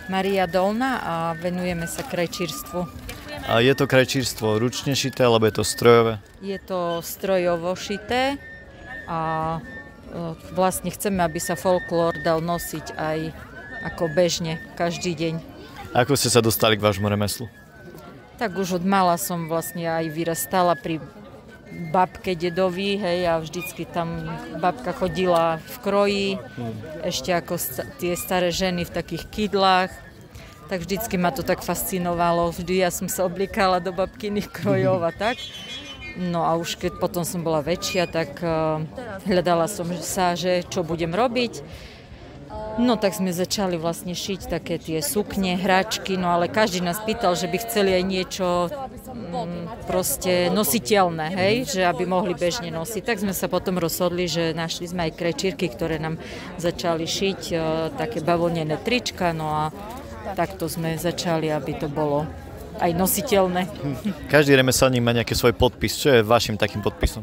Mária Dolná a venujeme sa krajčírstvu. A je to krajčírstvo ručne šité, alebo je to strojové? Je to strojovo šité a vlastne chceme, aby sa folklór dal nosiť aj ako bežne, každý deň. Ako ste sa dostali k vášmu remeslu? Tak už od mala som vlastne aj vyrastala pri babke dedovi, hej, a vždycky tam babka chodila v kroji, ešte ako tie staré ženy v takých kydlách, tak vždycky ma to tak fascinovalo, vždy ja som sa obliekala do babkyných krojov a tak. No a už keď potom som bola väčšia, tak hľadala som sa, že čo budem robiť. No tak sme začali vlastne šiť také tie sukne, hračky, no ale každý nás pýtal, že by chceli aj niečo proste nositeľné, hej, že aby mohli bežne nosiť. Tak sme sa potom rozhodli, že našli sme aj krajčírky, ktoré nám začali šiť také bavlnené trička, no a takto sme začali, aby to bolo aj nositeľné. Každý remeselník má nejaký svoj podpis. Čo je vašim takým podpisom?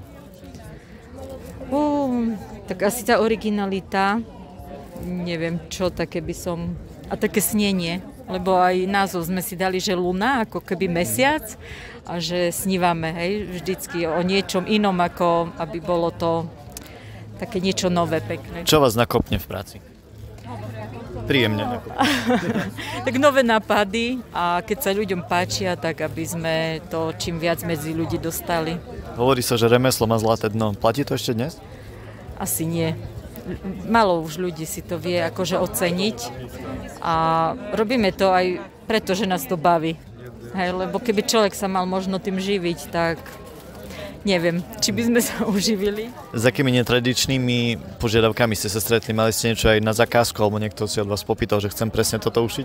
Tak asi tá originalita, neviem čo, také by som... A také snenie, lebo aj názov sme si dali, že Luna, ako keby mesiac, a že snívame, hej, vždycky o niečom inom, ako aby bolo to také niečo nové, pekné. Čo vás nakopne v práci? Príjemne nakopne. Tak nové nápady a keď sa ľuďom páčia, tak aby sme to čím viac medzi ľudí dostali. Hovorí sa, že remeslo má zlaté dno. Platí to ešte dnes? Asi nie. Málo už ľudí si to vie akože oceniť a robíme to aj preto, že nás to baví. Hej, lebo keby človek sa mal možno tým živiť, tak neviem, či by sme sa uživili. S akými netradičnými požiadavkami ste sa stretli? Mali ste niečo aj na zakázku, alebo niekto si od vás popýtal, že chcem presne toto ušiť?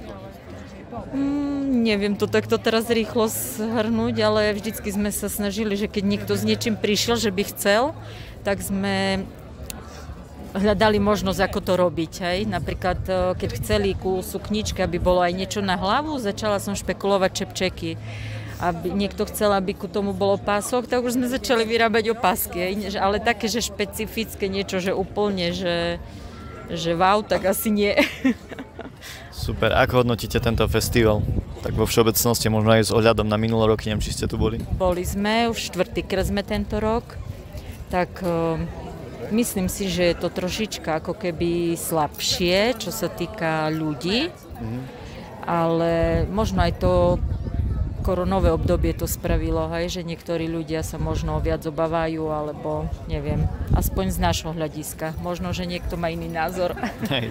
Neviem to takto teraz rýchlo zhrnúť, ale vždycky sme sa snažili, že keď niekto s niečím prišiel, že by chcel, tak sme hľadali možnosť, ako to robiť. Hej. Napríklad, keď chceli ku sukničke, aby bolo aj niečo na hlavu, začala som špekulovať čepčeky. Aby niekto chcel, aby ku tomu bolo pások, tak už sme začali vyrábať opasky. Hej. Ale také, že špecifické niečo, že úplne, že wow, tak asi nie. Super. Ako hodnotíte tento festival? Tak vo všeobecnosti, možno aj s ohľadom na minulé roky, neviem, či ste tu boli? Boli sme, už 4. krát sme tento rok. Tak... Myslím si, že je to trošička ako keby slabšie, čo sa týka ľudí, ale možno aj to koronové obdobie to spravilo, hej, že niektorí ľudia sa možno viac obávajú, alebo neviem, aspoň z nášho hľadiska. Možno, že niekto má iný názor. Hej,